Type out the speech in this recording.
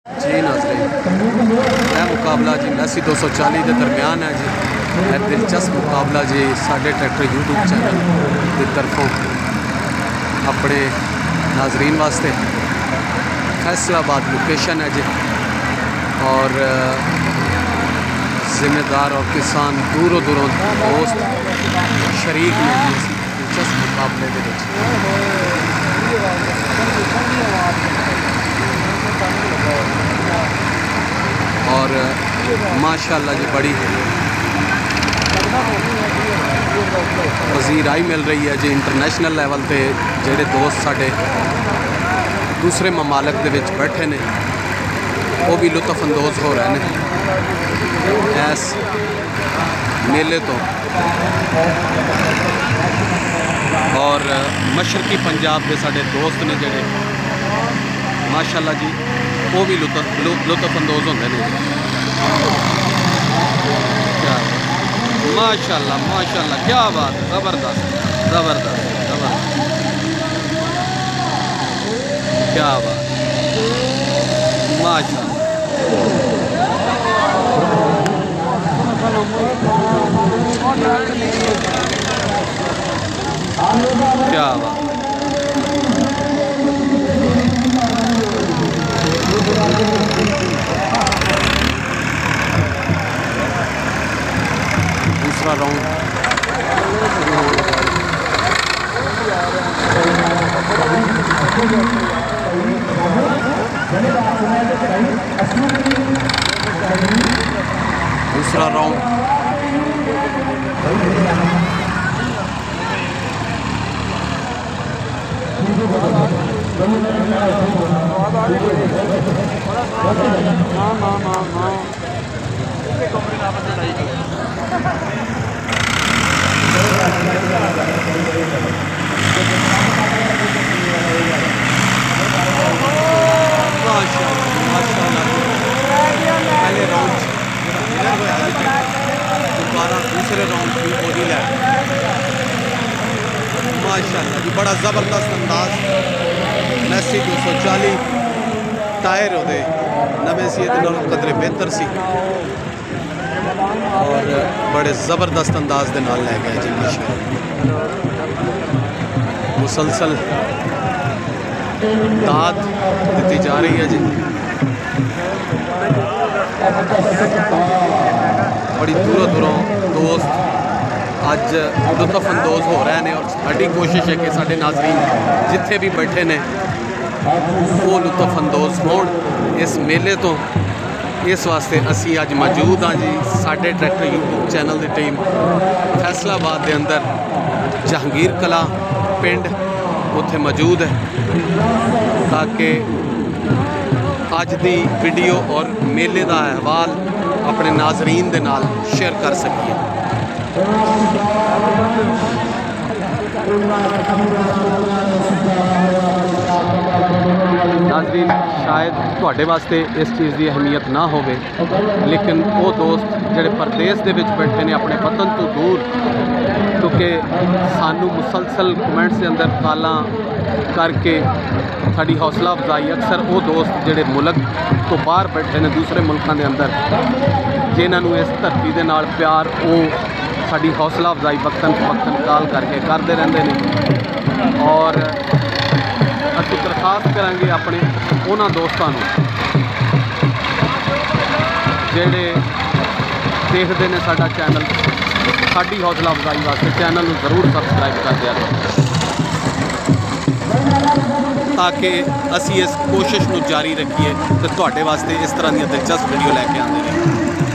जी नाज़रीन, यह मुकाबला जी मैसी 240 के दरम्यान है जी। यह दिलचस्प मुकाबला जी साढ़े ट्रैक्टर यूट्यूब चैनल की तरफों अपने नाजरीन वास्ते फैसलाबाद लोकेशन है जी। और ज़िम्मेदार और किसान दूरों दूरों दोस्त शरीक ने जी इस दिलचस्प मुकाबले के और माशाअल्लाह जी बड़ी पजीराई मिल रही है जी। इंटरनेशनल लेवल पे जेडे दोस्त साढ़े दूसरे ममालक दे विच बैठे ने वो भी लुत्फअंदोज़ हो रहे हैं इस मेले तो। और मशरकी पंजाब के साढ़े दोस्त ने जेडे माशाअल्लाह जी वो भी लुत्फअंदोज़ होंगे ने। माशाअल्लाह माशाअल्लाह, क्या बात है, ज़बरदस्त ज़बरदस्त ज़बरदस्त, क्या बात, माशाअल्लाह, क्या बात। दूसरा राउंड दूसरा राउंड पहले राउंड दोबारा दूसरे राउंड की बॉडी लै माशाअल्लाह जी, बड़ा ज़बरदस्त अंदाज। मैसी 240 टायर वो नवे सी कदरे बेहतर सी और बड़े ज़बरदस्त अंदाज के नाल लै गया जी माशाअल्लाह। मुसलसल दाद दी जा रही है जी। बड़ी दूरों दूरों दोस्त अज लुत्फअंदोज़ हो रहे हैं और साड़ी कोशिश है कि साढ़े नाजरीन जिथे भी बैठे ने वो लुत्फअंदोज़ होण इस मेले तो। इस वास्ते असी अज मौजूद हाँ जी साढ़े ट्रैक्टर यूट्यूब चैनल की टीम फैसलाबाद के अंदर जहांगीर कला पिंड उत्थे मौजूद है ताकि अज दी वीडियो और मेले का अहवाल अपने नाजरीन दे नाल शेयर कर सकिए। नाजरीन शायद तुहाडे वास्ते इस चीज़ की अहमियत ना होवे, लेकिन वो दोस्त जेडे परदेस दे विच बैठे ने अपने वतन तो दूर, क्योंकि सानू मुसलसल कमेंट्स के अंदर कालां करके साड़ी हौसला अफजाई अक्सर वो दोस्त जेडे मुल्क तो बाहर बैठे ने दूसरे मुल्कों के अंदर जिन्होंने इस धरती के नाल प्यार वो साड़ी हौसला अफजाई वक्तन वक्तन काल करके करते रहते हैं। और असीं दरखास्त करांगे अपने उन्हां दोस्तां नूं जेडे देखते हैं साडा चैनल, साड़ी हौसला अफजाई वास्ते चैनल नूं जरूर सबसक्राइब कर दिया करो ताकि असी इस कोशिश को जारी रखिए तो तुहाडे वास्ते इस तरह दी दिलचस्प वीडियो लैके आते रहें।